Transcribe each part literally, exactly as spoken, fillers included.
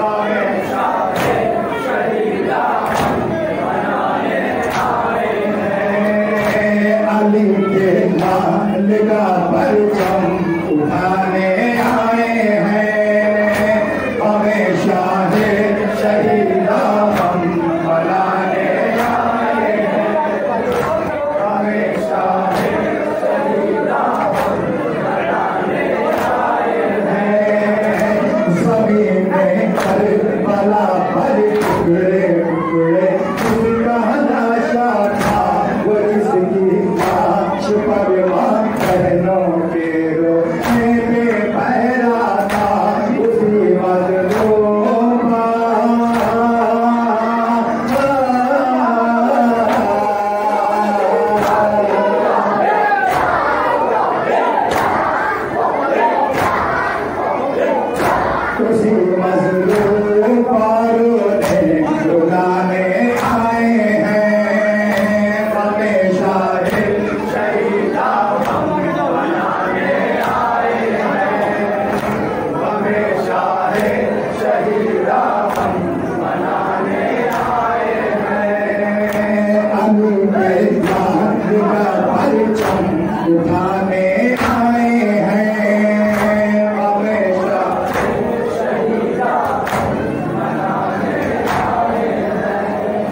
अली के लाल का परचम उठाने आए हैं, हमेशा है शहीदा हम मनाने आए हैं, हमेशा है शहीदा हम मनाने आए हैं। ज़मीन में करबला पर टुकड़े टुकड़े जिसका लाशा था, वो जिसकी लाश परवान बहनों के रोने पे पहरा था, उसी मज़लूम उसी मज़लूम ने रुलाने आए हैं, हमेशा है शहीदा हम मनाने आए हैं, हमेशा है शहीदा हम मनाने आए हैं। अली के लाल का परचम उठाने आए हैं, हमेशा शहीदा हम मनाने आए हैं,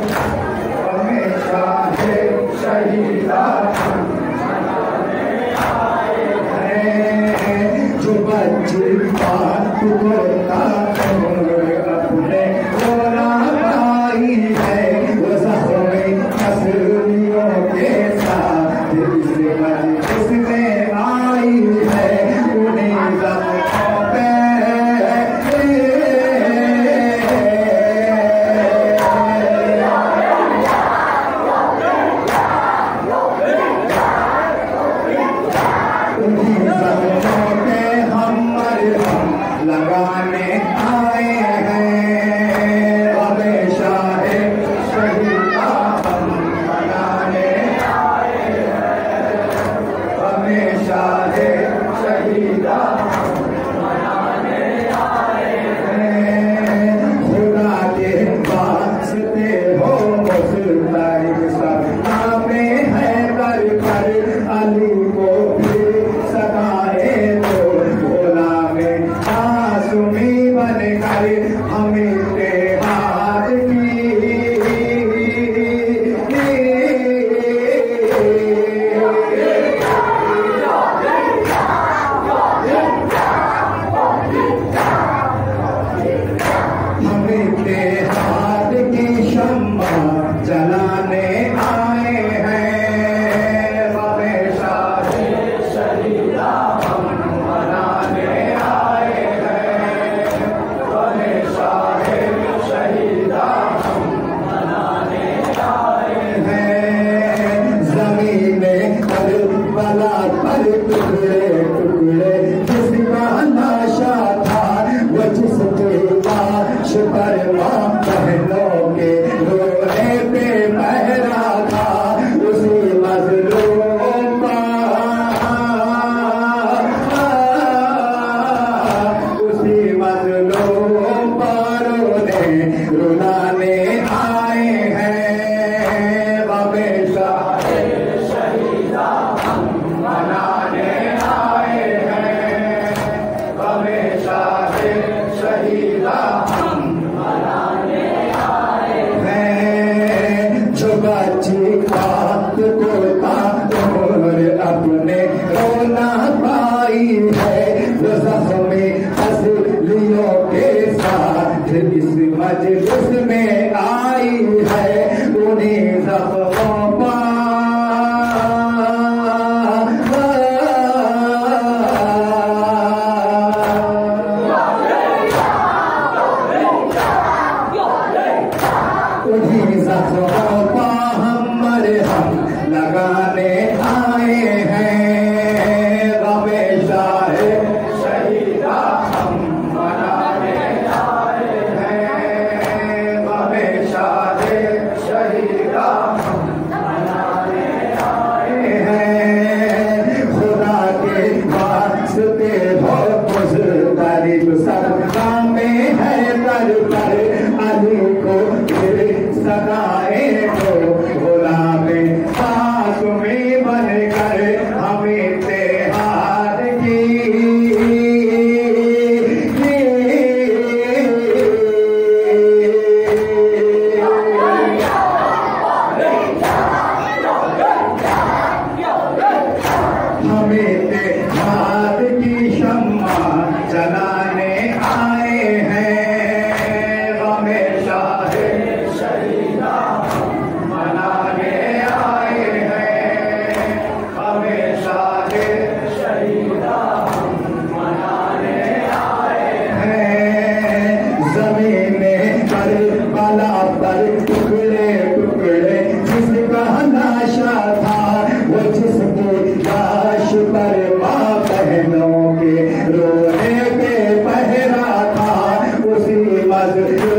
हमेशा है शहीदा हम मनाने आए हैं। जो बच्चे बात बोलता अपने रोना पाई है, वो ज़ख्म हसनियों के साथ इस मजलिस में आई है, उन्हीं ज़ख्मों पे उन्हीं ज़ख्मों पे हम मरहम लगाने आए हैं, हमेशा है शहीदा हम मनाने आए हैं, हमेशा है शहीदा हम मनाने आए हैं। खुदा के वास्ते हो मुस्तक़िल सब नामे है कर कर अली को भी सदाए तो गुलाम मासूमी बन कर हमें इत्तेहाद की हमें इत्तेहाद की शम्मा जलाने आए हैं, हमेशा है शहीदा हम मनाने आए हैं, हमेशा है शहीदा हम मनाने आए हैं। ज़मीन करबला पर टुकड़े टुकड़े जिसका लाशा था, वो जिसकी लाश परवान बहनों के रोने पे पहरा था, उसी मज़लूम उसी मज़लूम ने रुलाने आए हैं, हमेशा है शहीदा हम मनाने आए हैं, हमेशा है शहीदा हम मनाने आए हैं। जो बच्ची बात को तार अपने रोना पाई है, वो ज़ख्म हसनियों के साथ इस मजलिस में आई है, उन्हीं ज़ख्मों पर उन्हीं ज़ख्मों पर हम मरहम लगाने आए हैं, हमेशा है शहीदा हम मनाने आए हैं, हमेशा मजलूम